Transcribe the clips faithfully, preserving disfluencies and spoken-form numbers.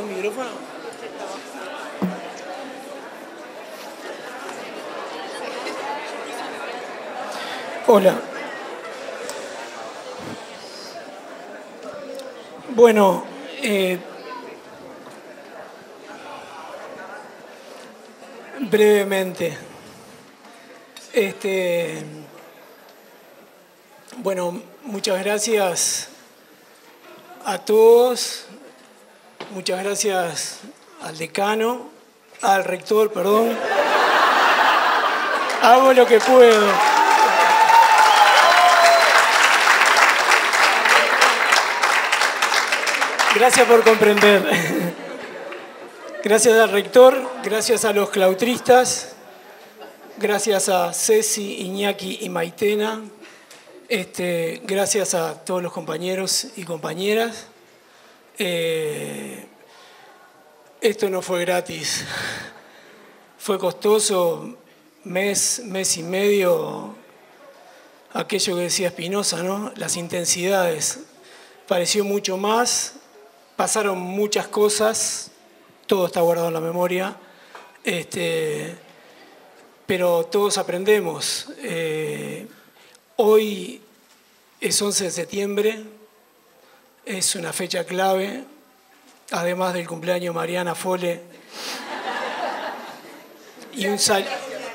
un micrófono? Hola. Bueno, eh, brevemente. Este, bueno, muchas gracias a todos. Muchas gracias al decano, al rector, perdón. Hago lo que puedo. Gracias por comprender. Gracias al rector, gracias a los clautristas, gracias a Ceci, Iñaki y Maitena, este, gracias a todos los compañeros y compañeras. Eh, esto no fue gratis, fue costoso, mes, mes y medio, aquello que decía Spinoza, ¿no? Las intensidades. Pareció mucho más, pasaron muchas cosas, todo está guardado en la memoria, este, pero todos aprendemos. Eh, hoy es once de septiembre, es una fecha clave, además del cumpleaños de Mariana Fole. Y un, sal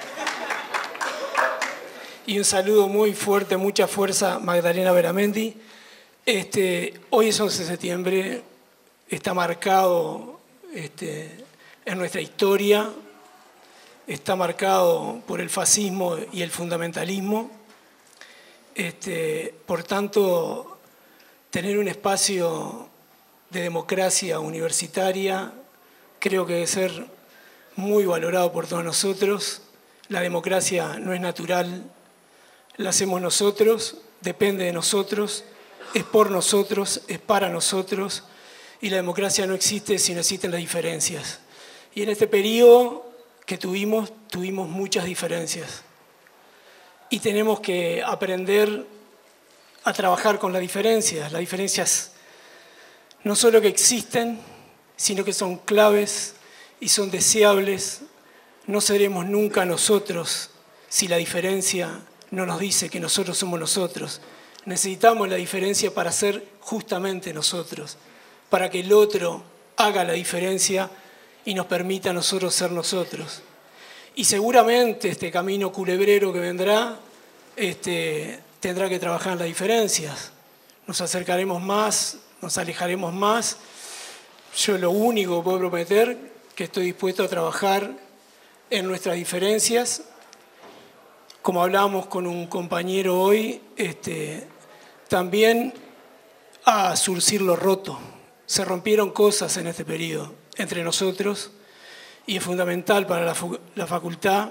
y un saludo muy fuerte, mucha fuerza, Magdalena Veramendi. Este, hoy es once de septiembre, está marcado este, en nuestra historia, está marcado por el fascismo y el fundamentalismo. Este, por tanto, tener un espacio de democracia universitaria creo que debe ser muy valorado por todos nosotros. La democracia no es natural, la hacemos nosotros, depende de nosotros, es por nosotros, es para nosotros, y la democracia no existe si no existen las diferencias. Y en este periodo que tuvimos, tuvimos muchas diferencias. Y tenemos que aprender a trabajar con las diferencias. Las diferencias no solo que existen, sino que son claves y son deseables. No seremos nunca nosotros si la diferencia no nos dice que nosotros somos nosotros. Necesitamos la diferencia para ser justamente nosotros, para que el otro haga la diferencia y nos permita a nosotros ser nosotros. Y seguramente este camino culebrero que vendrá este, tendrá que trabajar en las diferencias. Nos acercaremos más, nos alejaremos más. Yo lo único que puedo prometer es que estoy dispuesto a trabajar en nuestras diferencias. Como hablábamos con un compañero hoy, este, también a surcir lo roto. Se rompieron cosas en este periodo entre nosotros y es fundamental para la, la facultad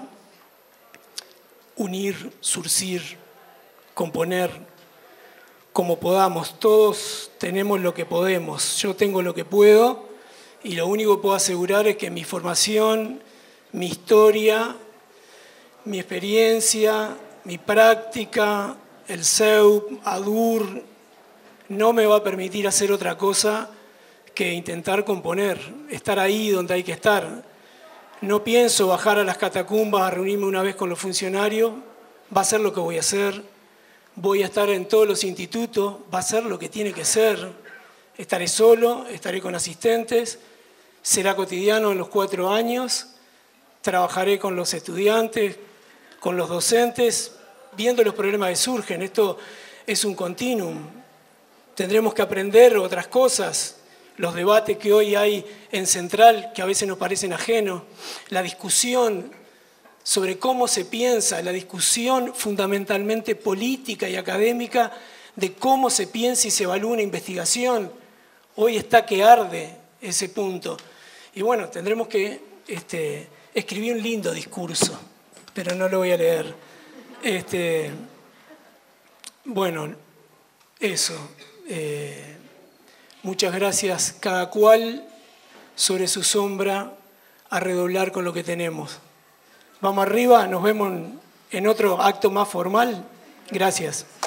unir, surcir, componer como podamos. Todos tenemos lo que podemos. Yo tengo lo que puedo y lo único que puedo asegurar es que mi formación, mi historia, mi experiencia, mi práctica, el C E U, ADUR, no me va a permitir hacer otra cosa que intentar componer, estar ahí donde hay que estar. No pienso bajar a las catacumbas a reunirme una vez con los funcionarios, va a ser lo que voy a hacer. Voy a estar en todos los institutos, va a ser lo que tiene que ser. Estaré solo, estaré con asistentes, será cotidiano en los cuatro años, trabajaré con los estudiantes, con los docentes, viendo los problemas que surgen. Esto es un continuum. Tendremos que aprender otras cosas. Los debates que hoy hay en Central, que a veces nos parecen ajenos, la discusión sobre cómo se piensa, la discusión fundamentalmente política y académica de cómo se piensa y se evalúa una investigación. Hoy está que arde ese punto. Y bueno, tendremos que este, escribir un lindo discurso, pero no lo voy a leer. Este, bueno, eso. Eh, muchas gracias, cada cual sobre su sombra a redoblar con lo que tenemos. Vamos arriba, nos vemos en otro acto más formal. Gracias.